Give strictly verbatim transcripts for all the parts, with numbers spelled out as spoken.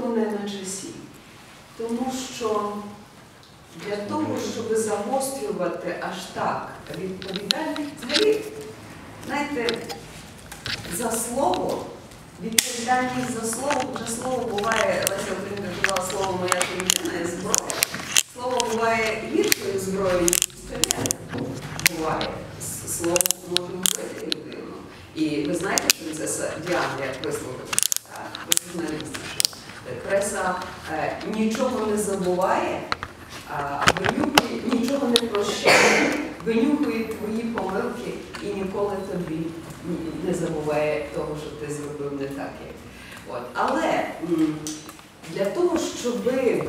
можливо, не на часі. Тому що для того, щоб загострювати аж так відповідальність, взагалі, знаєте, за слово, відповідальність за слово, вже слово буває, Леся Українка казала, слово моя людина є зброя. Слово буває гіршою зброєю, ніж пістолет. Буває. Слово може вбити людину. І ви знаєте, принцеса Діана, як висловила, ви журналісти, що преса е, нічого не забуває, а винюхує, нічого не прощає, винюхує твої помилки і ніколи тобі не забуває того, що ти зробив не так. От. Але м, для того, щоб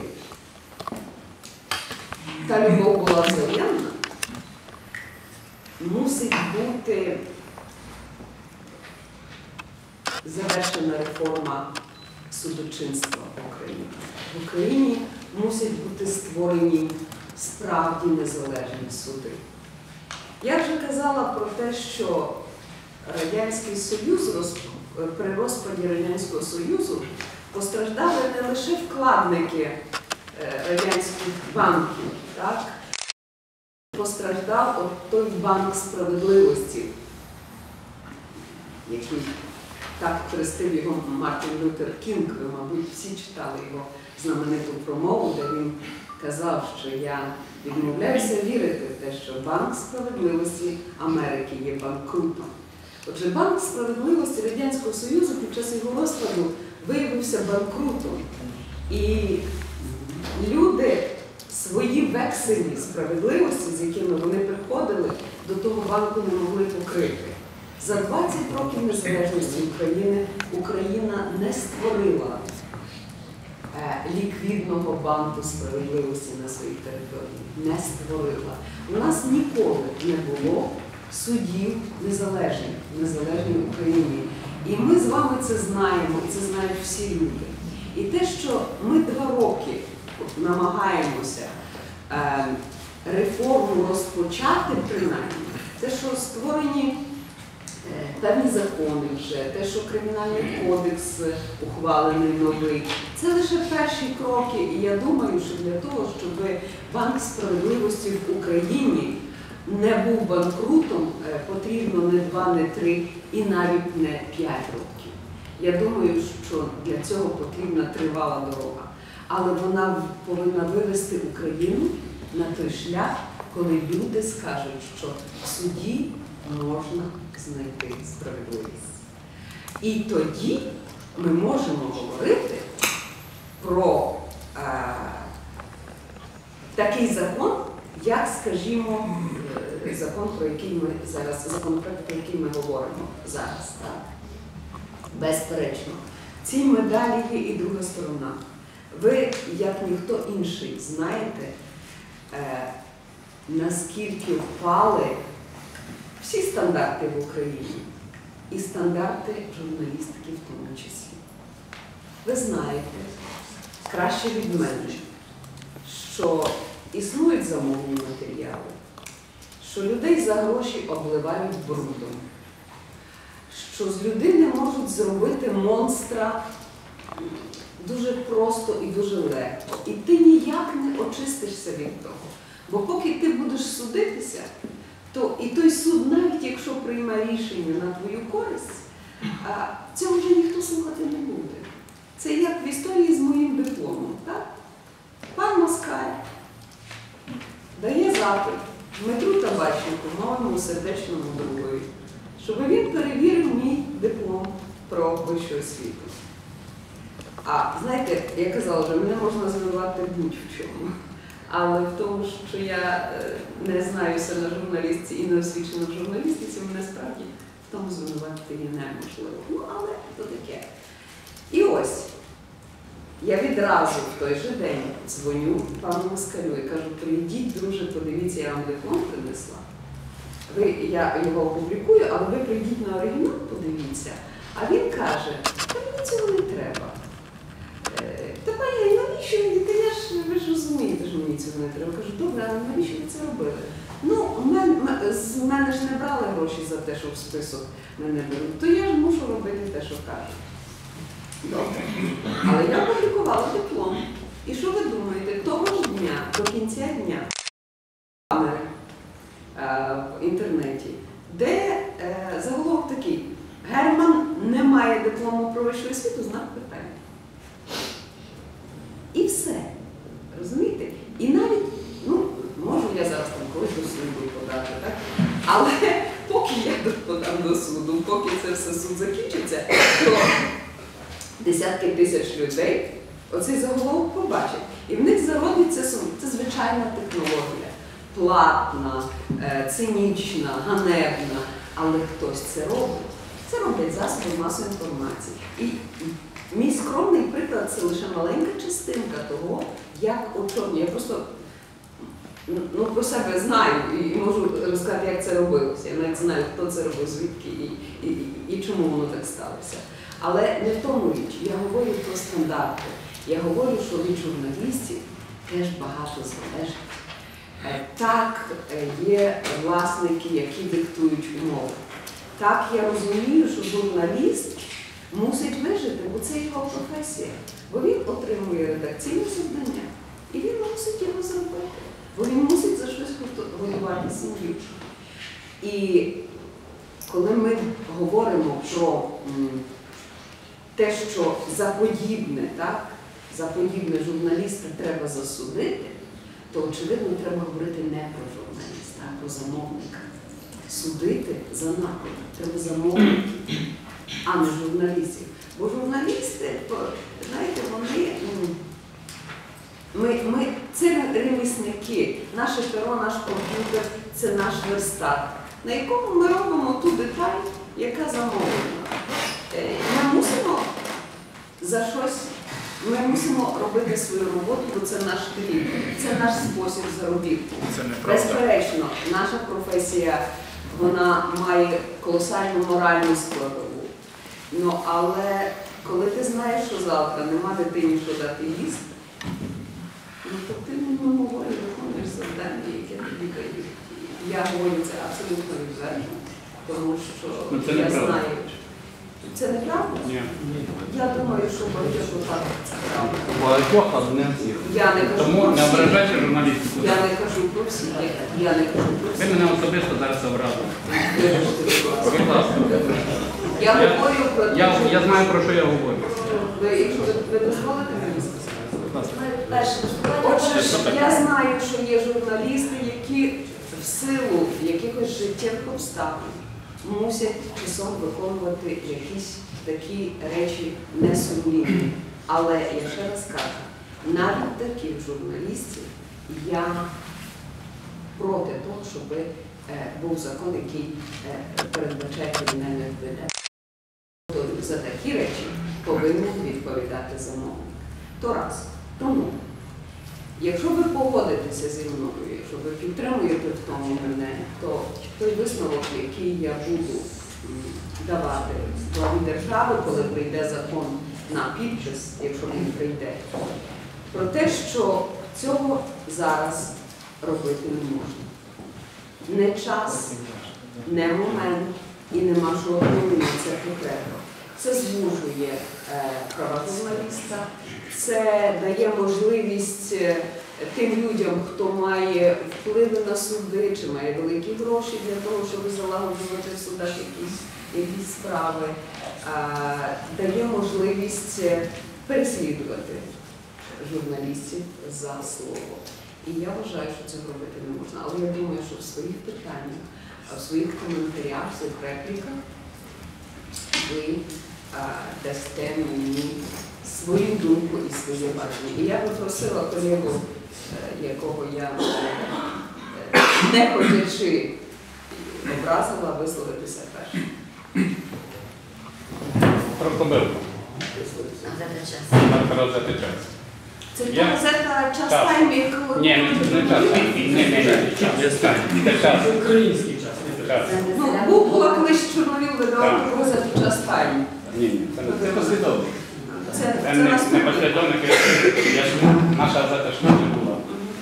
та любов була взаємна, мусить бути завершена реформа судочинства в Україні. В Україні мусять бути створені справді незалежні суди. Я вже казала про те, що Радянський Союз, при розпаді Радянського Союзу постраждали не лише вкладники радянських банків, так? Постраждав от той банк справедливості, який так хрестив його Мартін Лютер Кінг. Ви, мабуть, всі читали його знамениту промову, де він казав, що я відмовляюся вірити в те, що банк справедливості Америки є банкрутом. Отже, банк справедливості Радянського Союзу під час його розпаду виявився банкрутом. І люди свої векселі справедливості, з якими вони приходили, до того банку не могли покрити. За двадцять років незалежності України Україна не створила е, ліквідного банку справедливості на своїй території. Не створила. У нас ніколи не було судів незалежних в незалежній Україні. І ми з вами це знаємо, і це знають всі люди. І те, що ми два роки намагаємося е, реформу розпочати принаймні, те, що створені е, певні закони вже, те, що Кримінальний кодекс ухвалений новий, це лише перші кроки. І я думаю, що для того, щоб Банк справедливості в Україні не був банкрутом, е, потрібно не два, не три і навіть не п'ять років. Я думаю, що для цього потрібна тривала дорога. Але вона повинна вивести Україну на той шлях, коли люди скажуть, що в суді можна знайти справедливість. І тоді ми можемо говорити про е, такий закон, як, скажімо, закон, про який ми зараз, законопроект, про який ми говоримо зараз. Так? Безперечно. В цій медалі є і друга сторона. Ви, як ніхто інший, знаєте, е, наскільки впали всі стандарти в Україні, і стандарти журналістики в тому числі. Ви знаєте, краще від мене, що існують замовні матеріали, що людей за гроші обливають брудом, що з людини можуть зробити монстра дуже просто і дуже легко. І ти ніяк не очистишся від того. Бо поки ти будеш судитися, то і той суд, навіть якщо прийме рішення на твою користь, цього вже ніхто слухати не буде. Це як в історії з моїм дипломом. Так? Пан Москаль дає запит Дмитру Табачнику, моєму сердечному другові, щоб він перевірив мій диплом про вищу освіту. А, знаєте, я казала вже, мене можна звинувати будь-в чому. Але в тому, що я не знаюся на журналістці і не освічена в журналістиці, мене справді в тому звинуватити є неможливо. Ну, але то таке. І ось, я відразу в той же день дзвоню пану Москалю і кажу, прийдіть, друже, подивіться, я вам диплом принесла. Ви, я його опублікую, але ви прийдіть на оригінал, подивіться. А він каже, та мені цього не треба. Та пані, навіщо мені? Та я ж, ви ж розумієте, що мені цього не треба. Кажу, добре, але навіщо ви це робили? Ну, мен, з мене ж не брали гроші за те, що в список мене беруть, то я ж мушу робити те, що кажуть. Добре. Але я опублікувала диплом. І що ви думаєте, того ж дня, до кінця дня, камери е, в інтернеті, де е, заголовок такий: Герман не має диплому про вищу освіту, знак питання. І все. Розумієте? І навіть, ну, можу я зараз там колись до суду подати, так? Але поки я подам до суду, поки це все суд закінчиться, то десятки тисяч людей оцей заголовок побачать. І в них зародиться сум. Це звичайна технологія. Платна, цинічна, ганебна. Але хтось це робить. Це роблять засоби масової інформації. І мій скромний приклад – це лише маленька частинка того, як учені. Я просто ну, про себе знаю і можу розказати, як це робилося. Я навіть знаю, хто це робив, звідки і, і, і, і чому воно так сталося. Але не в тому річ. Я говорю про стандарти. Я говорю, що від журналістів теж багато залежить. Так, є власники, які диктують умови. Так, я розумію, що журналіст мусить вижити, бо це його професія. Бо він отримує редакційне завдання, і він мусить його зробити. Бо він мусить за щось годувати сім'ю. І коли ми говоримо про те, що за подібне, так, за подібне журналіста треба засудити, то, очевидно, треба говорити не про журналіста, а про замовника. Судити за напад треба замовників, а не журналістів. Бо журналісти, знаєте, вони, ми, ми, це ремісники, наше перо, наш комп'ютер – це наш верстат, на якому ми робимо ту деталь, яка замовлена. Ми мусимо за щось, ми мусимо робити свою роботу, бо це наш хліб, це наш спосіб заробітку. Безперечно, наша професія, вона має колосальну моральну складову. Ну, але коли ти знаєш, що завтра нема дитині, що дати їсти, ну, то ти мимоволі виконуєш завдання, яке тобі дають. Я говорю це абсолютно відверто, тому що ну, це я знаю. Це неправда? Ні. Я думаю, що в багатьох випадках це правда. Багатьох, але не всіх. Я не кажу Тому про не всіх. ображайте журналістів. Я не кажу про всіх. Я не кажу про Ви всіх. мене особисто зараз образили. Будь ласка. Я говорю про те, Я, що... я знаю, про що я говорю. Ви, якщо ви, ви дозволите мені сказати? Будь ласка. Отже, я знаю, що є журналісти, які в силу якихось життєвих обставин мусять часом виконувати якісь такі речі несумнівні. Але я ще раз кажу, навіть таких журналістів я проти того, щоб е, був закон, який е, передбачає кримінальне відповідальність. За такі речі повинен відповідати замовник. То раз. Тому, якщо ви погодитеся зі мною, якщо ви підтримуєте в тому мене, то той висновок, який я буду давати главі держави, коли прийде закон на підпис, якщо він прийде, про те, що цього зараз робити не можна. Не час, не момент і нема жодної на це потреби. Це звужує е, права журналіста, це дає можливість е, тим людям, хто має впливи на суди, чи має великі гроші для того, щоб залагоджувати в судах якісь, якісь справи, е, дає можливість переслідувати журналістів за слово. І я вважаю, що це робити не можна. Але я думаю, що в своїх питаннях, в своїх коментарях, в своїх репліках ви дасте мені свою думку і своє бачення. І я би просила колегу, якого я не ходячи образила, висловитися першим. Прокомбилку. Треба взяти час. Це та газета «Час Тайм», яку... Ні, не час. Ні, ні, ні. Це час. Український час. Ну, був була колись Чорновіл видавав газету «Час Тайм». Ні, ні, це не послідовно. Це, Це це не, не наступне. послідовник, я ж наша газета ж не була.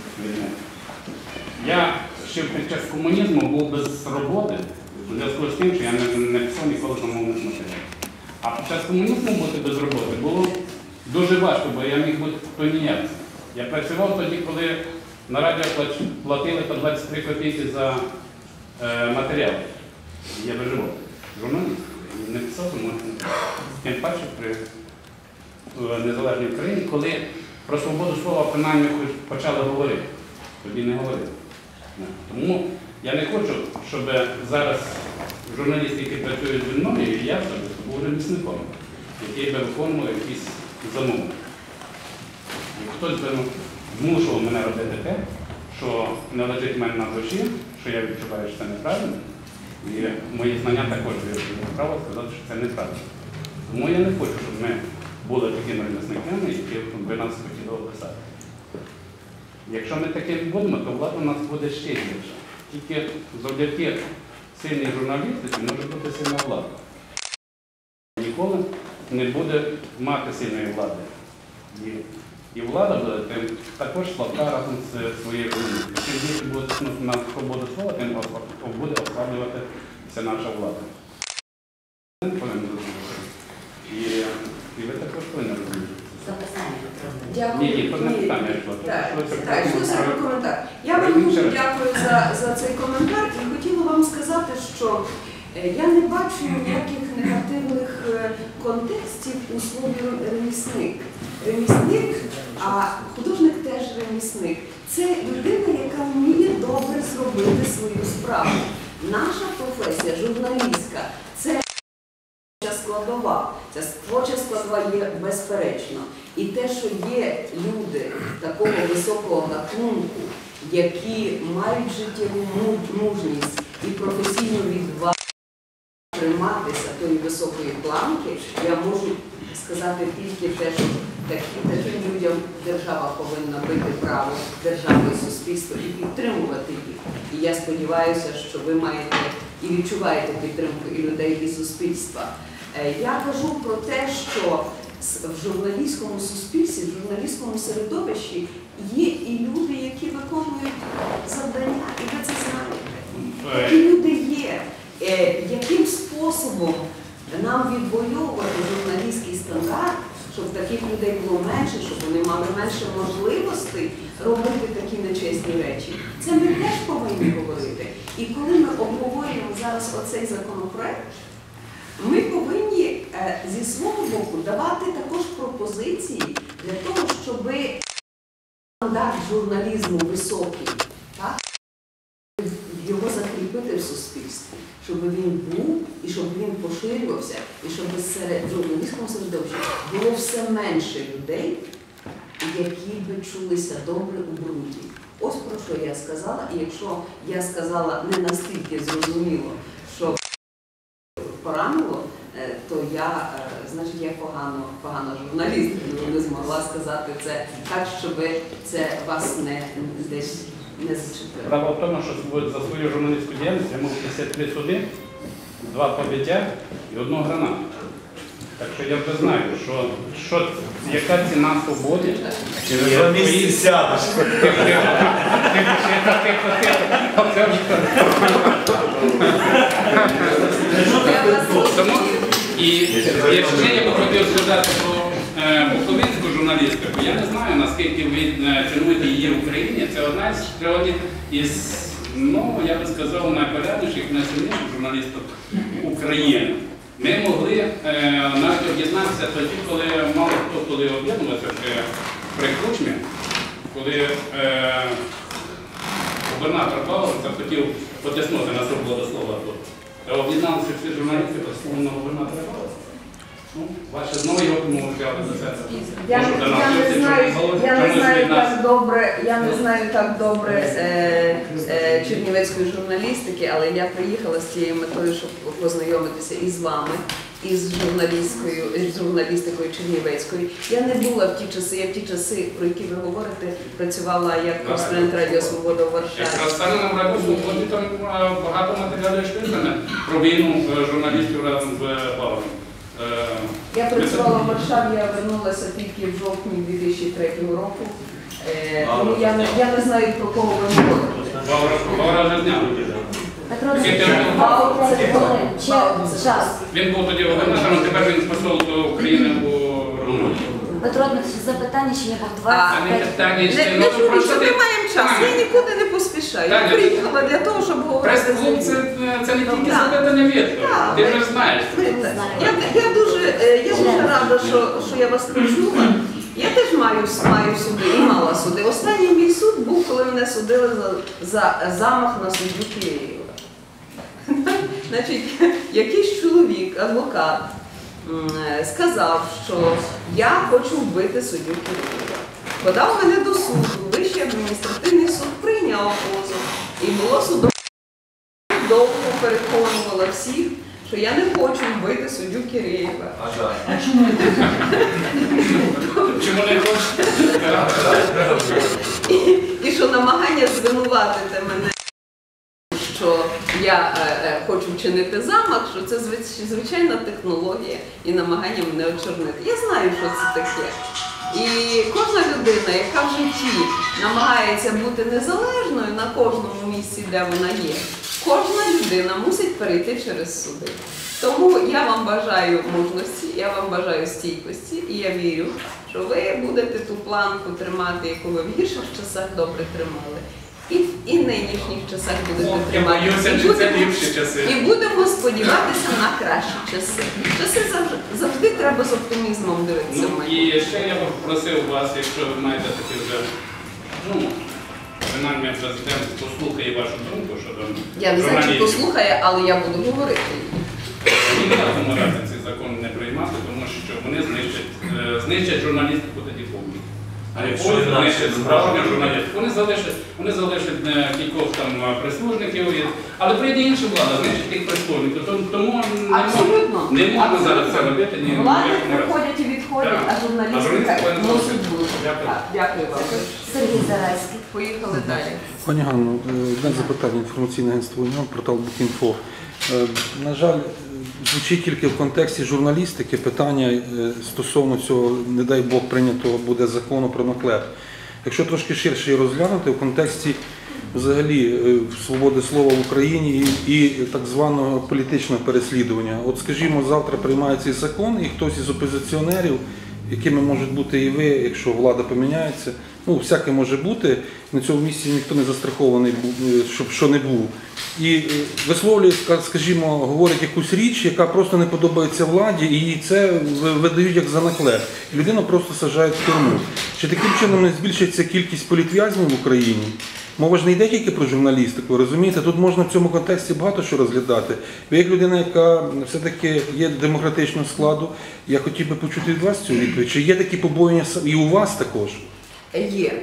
Я ще під час комунізму був без роботи, у зв'язку з тим, що я не, не писав ніколи замовних матеріалів. А під час комунізму бути без роботи було дуже важко, бо я міг бути хто ніяк. Я працював тоді, коли на радіо платили по двадцять три копійки за е, матеріал. Я виживав. Журналіст. Не писав, тому тим паче при незалежній Україні, коли про свободу слова принаймні почали говорити. Тоді не говорили. Тому я не хочу, щоб зараз журналісти, які працюють зі мною, і я особисто був ремісником, який би виконував якісь замови. Хтось би змушував мене робити те, що не лежить в мене на душі, що я відчуваю, що це неправильно. І мої знання також дають право сказати, що це неправильно. Тому я не хочу, щоб ми були такими ремісниками, які би нас хотіли описати. Якщо ми таким будемо, то влада у нас буде ще гірша. Тільки завдяки сильній журналістиці може бути сильна влада. Ніколи не буде мати сильної влади. І, і влада буде тим також слабка разом з своєю журналістикою. Чим більше буде тиснути на свободу слова, тим буде ослаблюватися наша влада. Це не повинно розуміти. І, і ви також повинні розуміти. Дякую. Ні, ні, то не питання йшло. Так, йшлося про коментар. Я вам дуже дякую за, за цей коментар і хотіла вам сказати, що я не бачу ніяких негативних контекстів у слові ремісник. Ремісник, а художник теж ремісник. Це людина, яка вміє добре зробити свою справу. Наша професія, журналістка, це складова. Ця творча складова є безперечно. І те, що є люди такого високого гатунку, які мають життєву мужність і професійну відвагу триматися тої високої планки, я можу сказати тільки те, що такі, таким людям держава повинна бити право, держава і суспільство і підтримувати їх. І я сподіваюся, що ви маєте і відчуваєте підтримку і людей, і суспільства. Я кажу про те, що в журналістському суспільстві, в журналістському середовищі є і люди, які виконують завдання, і ви це знаєте. Такі люди є. Яким способом нам відвоювати журналістський стандарт, щоб таких людей було менше, щоб вони мали менше можливостей робити такі нечесні речі, це ми теж повинні говорити. І коли ми обговорюємо зараз оцей законопроект, ми повинні зі свого боку давати також пропозиції для того, щоб стандарт журналізму високий, так? Його закріпити в суспільстві, щоб він був і щоб він поширювався, і щоб серед журналістського середовища було все менше людей, які би чулися добре у бруді. Ось про що я сказала, і якщо я сказала не настільки зрозуміло, що поранило, то я, значить, я погано, погана журналістка, не змогла сказати це так, щоб це вас не десь не зачепило. Право в тому, що за свою журналістську діяльність я мав п'ятдесят три суди, два побиття і одну гранату. Так що я вже знаю, що, що яка ціна свободи. Через місяці сядеш. Тому, і ще я б хотів сказати про буковинську журналістку. Я не знаю, наскільки ви цінуєте її в Україні. Це одна з сьогодні із, ну, я би сказав, найпорядніших, найсильніших журналістів України. Ми могли е, навіть об'єднатися тоді, коли мало хто коли об'єднувався при Кучмі, коли е, губернатор Павлов захотів потиснути на свободу слова тут. Об'єдналися всі журналісти по слову на губернатора Павлова. Ну, ваші знову його помовчали за це. Я, я не знаю, я не знаю так добре, я не знаю так добре е, е, чернівецької журналістики, але я приїхала з цією метою, щоб познайомитися і з вами, і з журналістикою, з журналістикою чернівецькою. Я не була в ті часи, я в ті часи, про які ви говорите, працювала як кореспондент Радіо Свобода у Варшаві. Якраз саме на Радіо Свободі там багато матеріалів йшли про війну журналістів разом з Павлом. Я працювала в Варшаві, я вернулася тільки в жовтні дві тисячі третього року. Тому я не, я не знаю, про кого ви говорите. Вавра вже зняли. Петро Який Дмитрович, ти- двадцять хвилин. Ще час. Він був тоді губернатором, тепер він посол до України у Румунії. Петро Дмитрович, запитання ще є по А двадцять не п'ять. питання, Не, ще, не ну, журі, просто що ти- ми маємо час, я нікуди не поспішаю. Я Таня, приїхала для того, щоб говорити з Прес-клуб це, людьми. це не тільки Так. заведення відповідь. Так. Ти вже знаєш. Знаєте, Я, я дуже, е, я дуже рада, що, що я вас почула. Я теж маю, маю суди і мала суди. Останній мій суд був, коли мене судили за, за замах на суддю Києва. Значить, якийсь чоловік, адвокат, м, е, сказав, що я хочу вбити суддю Києва. Подав мене до суду, Вищий адміністративний суд прийняв позов. І було судом довго переконувала всіх, що я не хочу вбити суддю Киреєва. А жаль. Чому не хочеш? І, і що намагання звинуватити мене, що я е, е, хочу вчинити замах, що це звич- звичайна технологія і намагання мене очорнити. Я знаю, що це таке. І кожна людина, яка в житті намагається бути незалежною на кожному місці, де вона є, кожна людина мусить перейти через суди. Тому я вам бажаю мужності, я вам бажаю стійкості, і я вірю, що ви будете ту планку тримати, яку ви в гірших часах добре тримали. І в і нинішніх часах будете Я тримати. боюся, І чи це будемо- ліпші часи. І будемо сподіватися на кращі часи. Часи завжди, завжди треба з оптимізмом дивитися в Ну, майбутнє. і ще я б просив вас, якщо ви маєте такі вже, ну, принаймні президент послухає вашу думку щодо Я не знаю, чи журналістів. послухає, але я буду говорити. Ні в якому разі цей закон не приймати, тому що вони знищать, е, знищать журналістику тоді повністю. А Не якщо повністю інакше знищать не справжню зможуть? журналістику. Вони залишать, вони залишать е, кількох там е, прислужників, і- але прийде інша влада, знищить тих прислужників. Тому- Тому не Абсолютно. можна, не можна зараз це робити ні в Влади якому разі. приходять і відходять, Так. а журналістика А журналістика не мусить зовсім. бути. Дякую. Так, Дякую вам. Сергій Зарайський. Поїхали далі. Пані Ганно, е, одне запитання. Інформаційне агентство «Уніон», портал Букінфо. Е, На жаль, е, звучить тільки в контексті журналістики питання е, стосовно цього, не дай Бог, прийнятого буде закону про наклеп. Якщо трошки ширше її розглянути, в контексті взагалі е, свободи слова в Україні і, і так званого політичного переслідування. От скажімо, завтра приймає цей закон і хтось із опозиціонерів, якими можуть бути і ви, якщо влада поміняється, ну, всяке може бути, на цьому місці ніхто не застрахований, був, щоб що не був. І е, висловлює, ска- скажімо, говорить якусь річ, яка просто не подобається владі, і це ви- видають як за наклеп. І людину просто саджають в тюрму. Чи таким чином не збільшиться кількість політв'язнів в Україні? Мова ж не йде тільки про журналістику, розумієте? Тут можна в цьому контексті багато що розглядати. Ви як людина, яка все-таки є демократичного складу, я хотів би почути від вас цю відповідь. Чи є такі побоювання і у вас також? Є.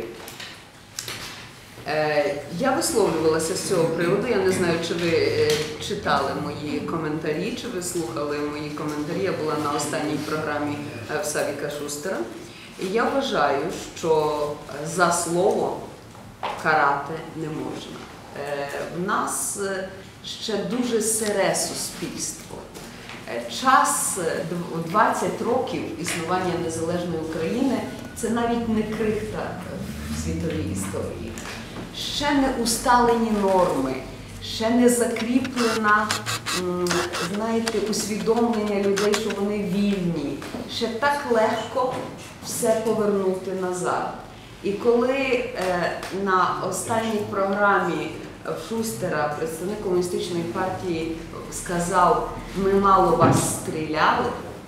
Е, Я висловлювалася з цього приводу. Я не знаю, чи ви е, читали мої коментарі, чи ви слухали мої коментарі. Я була на останній програмі е, в Савіка Шустера. І я вважаю, що за слово карати не можна. Е, В нас е, ще дуже сире суспільство. Е, Час е, дв- двадцять років існування незалежної України – це навіть не крихта в світовій історії. Ще не усталені норми, ще не закріплена, м, знаєте, усвідомлення людей, що вони вільні. Ще так легко все повернути назад. І коли е, на останній програмі в Шустера представник комуністичної партії сказав, ми мало вас стріляли,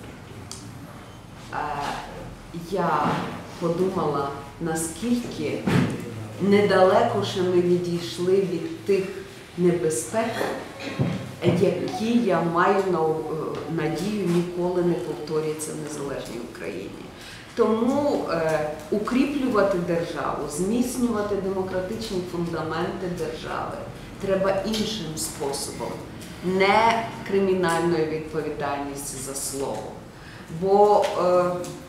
е, я подумала, наскільки недалеко ще ми відійшли від тих небезпек, які я маю на, надію ніколи не повторяться в незалежній Україні. Тому е, укріплювати державу, зміцнювати демократичні фундаменти держави треба іншим способом, не кримінальною відповідальністю за слово. Бо е,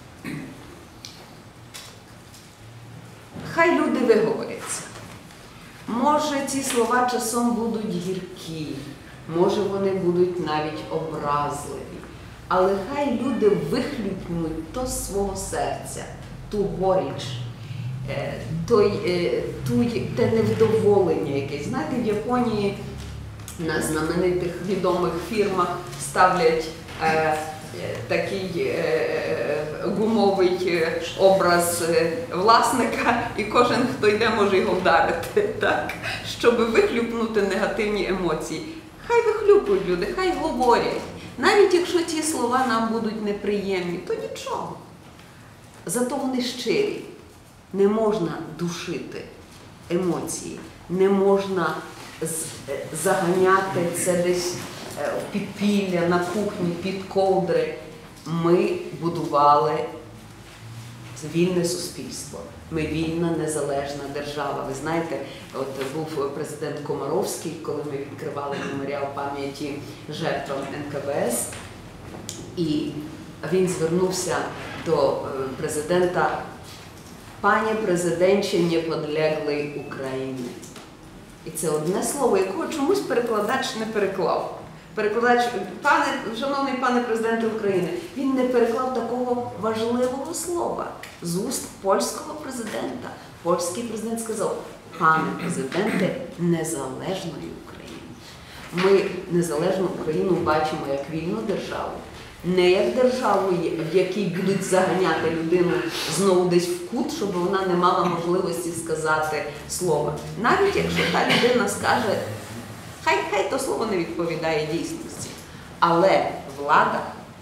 хай люди виговоряться. Може, ці слова часом будуть гіркі, може вони будуть навіть образливі. Але хай люди вихлюпнуть то з свого серця, ту горіч, е, той, е, той, те невдоволення якесь. Знаєте, в Японії на знаменитих відомих фірмах ставлять е, е, такий е, е, гумовий е, образ е, власника, і кожен, хто йде, може його вдарити, так? Щоб вихлюпнути негативні емоції. Хай вихлюпують люди, хай говорять. Навіть якщо ці слова нам будуть неприємні, то нічого. Зато вони щирі. Не можна душити емоції, не можна заганяти це десь в підпілля, на кухні, під ковдри. Ми будували вільне суспільство. Ми вільна, незалежна держава. Ви знаєте, от був президент Комаровський, коли ми відкривали меморіал пам'яті жертвам ен ка ве ес, і він звернувся до президента: «Пане президенче неподлеглої України». І це одне слово, якого чомусь перекладач не переклав. Перекладач, пане, шановний пане президенте України, він не переклав такого важливого слова з уст польського президента. Польський президент сказав: «Пане президенте незалежної України». Ми незалежну Україну бачимо як вільну державу, не як державу, в якій будуть заганяти людину знову десь в кут, щоб вона не мала можливості сказати слова. Навіть якщо та людина скаже, хай, хай то слово не відповідає дійсності, але влада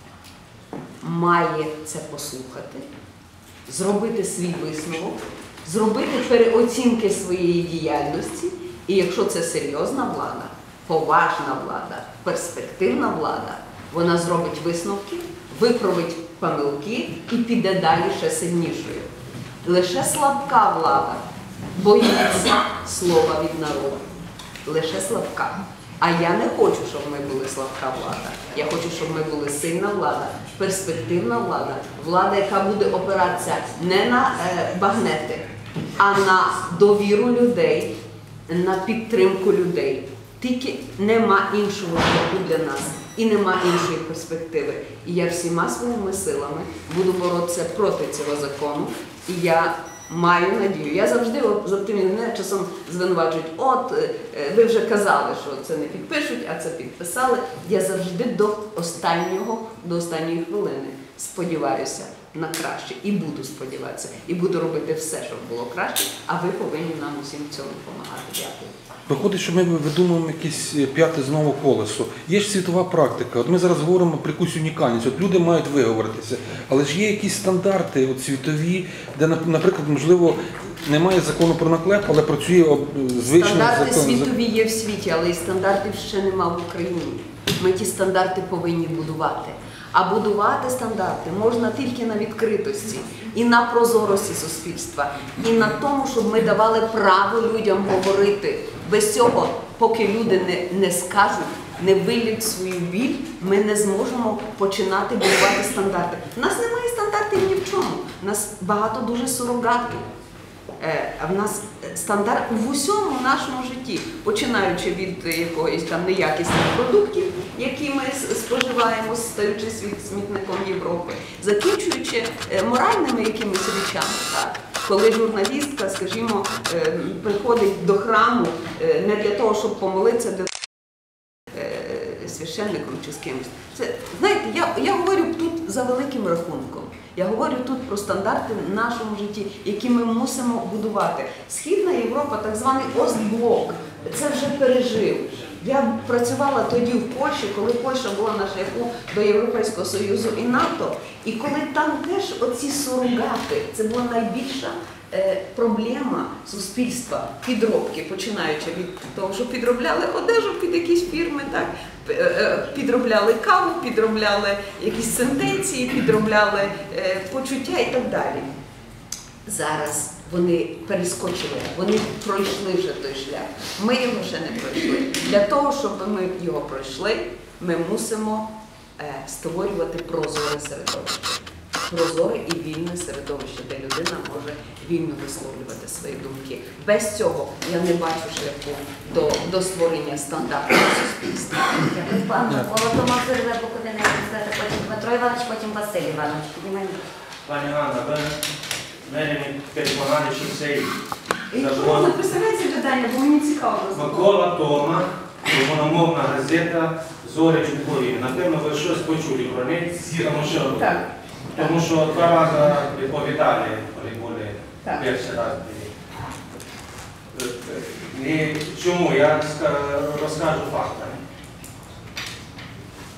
має це послухати, зробити свій висновок, зробити переоцінки своєї діяльності, і якщо це серйозна влада, поважна влада, перспективна влада, вона зробить висновки, виправить помилки і піде далі ще сильнішою. Лише слабка влада боїться слова від народу. Лише слабка. А я не хочу, щоб ми були слабка влада. Я хочу, щоб ми були сильна влада, перспективна влада, влада, яка буде опиратися не на е, багнети, а на довіру людей, на підтримку людей. Тільки нема іншого шляху для нас і нема іншої перспективи. І я всіма своїми силами буду боротися проти цього закону. І я маю надію. Я завжди от, з оптимізмом часом звинувачують: от, ви вже казали, що це не підпишуть, а це підписали. Я завжди до останнього, до останньої хвилини сподіваюся на краще. І буду сподіватися. І буду робити все, щоб було краще, а ви повинні нам усім в цьому допомагати. Дякую. Виходить, що ми видумуємо якесь п'яте знову колесо. Є ж світова практика. От ми зараз говоримо про якусь унікальність. От люди мають виговоритися. Але ж є якісь стандарти от світові, де, наприклад, можливо, немає закону про наклеп, але працює звичний закон. Стандарти світові є в світі, але і стандартів ще нема в Україні. Ми ті стандарти повинні будувати. А будувати стандарти можна тільки на відкритості і на прозорості суспільства, і на тому, щоб ми давали право людям говорити. Без цього, поки люди не, не скажуть, не вилють свою біль, ми не зможемо починати будувати стандарти. У нас немає стандартів ні в чому. У нас багато дуже сурогатів. А в нас стандарт в усьому нашому житті, починаючи від якоїсь там неякісних продуктів, які ми споживаємо, стаючи смітником Європи, закінчуючи моральними якимись речами. Так? Коли журналістка, скажімо, приходить до храму не для того, щоб помолитися, для священником чи з кимось. Це, знаєте, я, я говорю тут за великим рахунком. Я говорю тут про стандарти в нашому житті, які ми мусимо будувати. Східна Європа, так званий Остблок, це вже пережив. Я працювала тоді в Польщі, коли Польща була на шляху до Європейського Союзу і НАТО, і коли там теж оці сурогати, це була найбільша е, проблема суспільства, підробки, починаючи від того, що підробляли одежу під якісь фірми, так? Підробляли каву, підробляли якісь сентенції, підробляли е, почуття і так далі. Зараз вони перескочили, вони пройшли вже той шлях. Ми його ще не пройшли. Для того, щоб ми його пройшли, ми мусимо е, створювати прозоре середовище. Прозоре і вільне середовище, де людина може вільно висловлювати свої думки. Без цього я не бачу шляху до, до створення стандартів суспільства. Дякую, пан Микола Томасович, поки не сказати, потім Дмитро Іванович, потім Василь Іванович. Піднімаємо. Пані Ганна, ви мене таке погане, що цей Якщо закон можна, представляється питання, бо мені цікаво. Микола Тома румуномовна газета «Зоря Чудові». Напевно, ви щось почули про неї, тому що, Так. тому що два рази відповідали, коли були Так. перший раз. І чому? Я ска- розкажу фактами.